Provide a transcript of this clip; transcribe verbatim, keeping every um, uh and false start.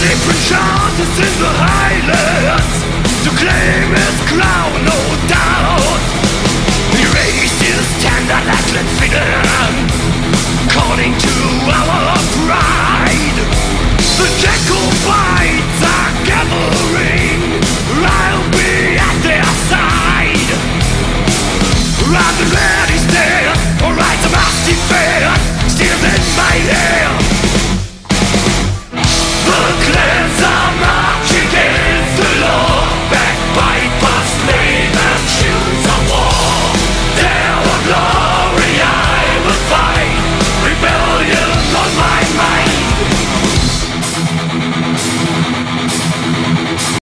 different chances in the Highlands to claim his crown, no doubt. He raised his standard at Glenfinnan, calling to our pride. The Jacobite